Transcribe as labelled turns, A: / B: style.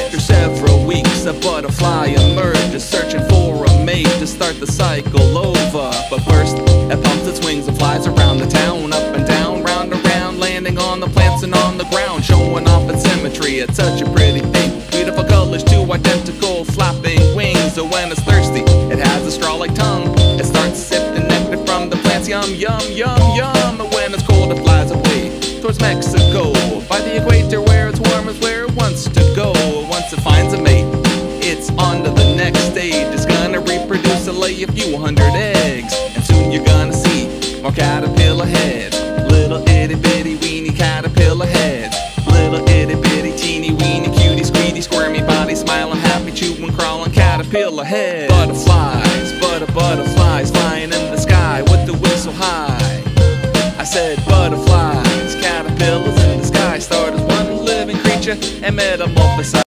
A: After several weeks, a butterfly emerges, searching for a mate to start the cycle over. But first, it pumps its wings and flies around the town, up and down, round and round, landing on the plants and on the ground, showing off its symmetry. It's such a pretty thing, beautiful colors, two identical flapping wings. So when it's thirsty, it has a straw-like tongue. It starts sipping nectar from the plants, yum, yum, yum, yum. And when it's cold, it flies away towards Mexico. By the equator where it's warm is where it wants to go. Once it finds a mate, it's on to the next stage. It's gonna reproduce and lay a few hundred eggs. And soon you're gonna see more caterpillar heads, little itty bitty weeny caterpillar heads, little itty bitty teeny weeny cutie squeedy squirmy body smiling happy chewing crawling caterpillar heads. Butterflies, butterflies flying in the sky with the wings so high. I said butterflies, caterpillars in the sky, start as one living creature and metamorphosize.